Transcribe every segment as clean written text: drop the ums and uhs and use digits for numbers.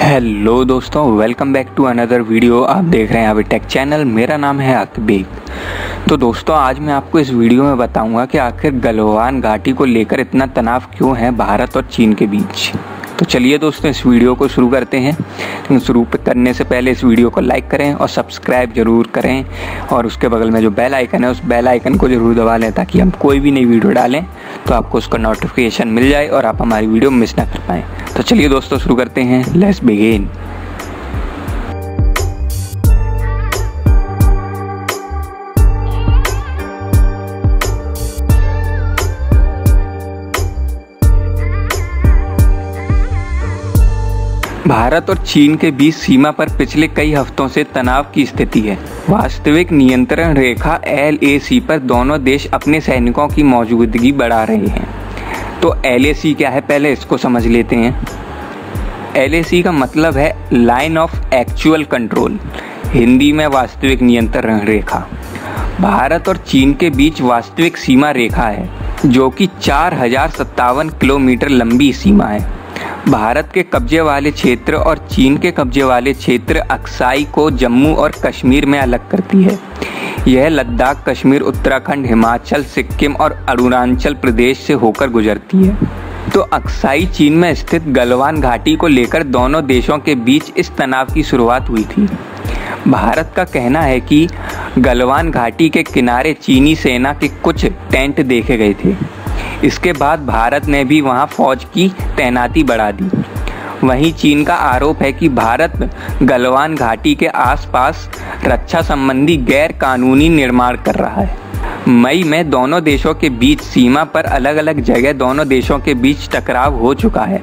Hello दोस्तों, welcome back to another video. आप देख रहे हैं अभी टेक चैनल। मेरा नाम है आतिक। तो दोस्तों, आज मैं आपको इस वीडियो में बताऊंगा कि आखिर गलवान घाटी को लेकर इतना तनाव क्यों है भारत और चीन के बीच। तो चलिए दोस्तों, इस वीडियो को शुरू करते हैं। लेकिन शुरू करने से पहले इस वीडियो को लाइक करें और सब्सक्राइब जरूर करें, और उसके बगल में जो बेल आइकन है उस बेल आइकन को जरूर दबा लें, ताकि हम कोई भी नई वीडियो डालें तो आपको उसका नोटिफिकेशन मिल जाए और आप हमारी वीडियो मिस ना कर पाएँ। तो चलिए दोस्तों, शुरू करते हैं। Let's begin. भारत और चीन के बीच सीमा पर पिछले कई हफ्तों से तनाव की स्थिति है। वास्तविक नियंत्रण रेखा LAC पर दोनों देश अपने सैनिकों की मौजूदगी बढ़ा रहे हैं। तो LAC क्या है, पहले इसको समझ लेते हैं। LAC का मतलब है line of actual control, Hindi में वास्तविक नियंत्रण रेखा। भारत और चीन के बीच वास्तविक सीमा रेखा है, जो कि 4057 किलोमीटर लंबी सीमा है। भारत के कब्जे वाले क्षेत्र और चीन के कब्जे वाले क्षेत्र अक्साई को जम्मू और कश्मीर में अलग करती है। यह लद्दाख, कश्मीर, उत्तराखंड, हिमाचल, सिक्किम और अरुणाचल प्रदेश से होकर गुजरती है। तो अक्साई चीन में स्थित गलवान घाटी को लेकर दोनों देशों के बीच इस तनाव की शुरुआत हुई थी। भारत का कहना है कि गलवान घाटी के किनारे चीनी सेना के कुछ टेंट देखे गए थे। इसके बाद भारत ने भी वहां फौज की तैनाती बढ़ा दी। वहीं चीन का आरोप है कि भारत गलवान घाटी के आसपास रक्षा संबंधी गैर कानूनी निर्माण कर रहा है। मई में दोनों देशों के बीच सीमा पर अलग अलग जगह दोनों देशों के बीच टकराव हो चुका है।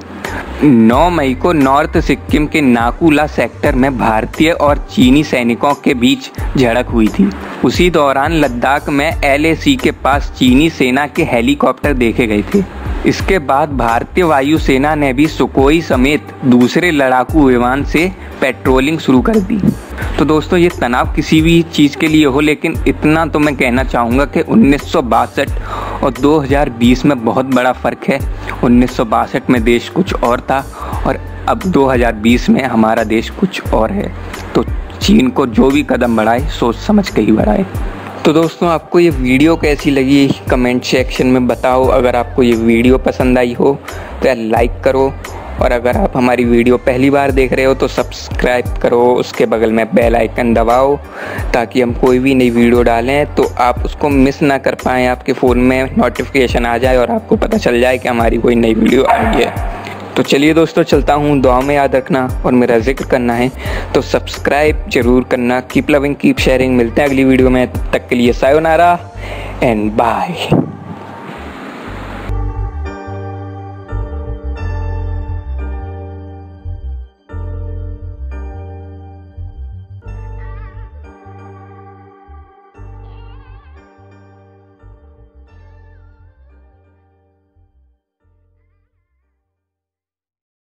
9 मई को नॉर्थ सिक्किम के नाकुला सेक्टर में भारतीय और चीनी सैनिकों के बीच झड़प हुई थी। उसी दौरान लद्दाख में LAC के पास चीनी सेना के हेलीकॉप्टर देखे गए थे। इसके बाद भारतीय वायुसेना ने भी सुकोई समेत दूसरे लड़ाकू विमान से पेट्रोलिंग शुरू कर दी। तो दोस्तों, ये तनाव किसी भी चीज़ के लिए हो, लेकिन इतना तो मैं कहना चाहूँगा कि 1962 और 2020 में बहुत बड़ा फ़र्क है। 1962 में देश कुछ और था और अब 2020 में हमारा देश कुछ और है। तो चीन को जो भी कदम बढ़ाए, सोच समझ के ही बढ़ाए। तो दोस्तों, आपको ये वीडियो कैसी लगी कमेंट सेक्शन में बताओ। अगर आपको ये वीडियो पसंद आई हो तो लाइक करो, और अगर आप हमारी वीडियो पहली बार देख रहे हो तो सब्सक्राइब करो, उसके बगल में बेल आइकन दबाओ, ताकि हम कोई भी नई वीडियो डालें तो आप उसको मिस ना कर पाएँ। आपके फ़ोन में नोटिफिकेशन आ जाए और आपको पता चल जाए कि हमारी कोई नई वीडियो आई है। तो चलिए दोस्तों, चलता हूँ। दुआ में याद रखना और मेरा जिक्र करना है तो सब्सक्राइब जरूर करना। Keep loving, keep sharing. मिलते हैं अगली वीडियो में, तब तक के लिए सायोनारा एंड बाय।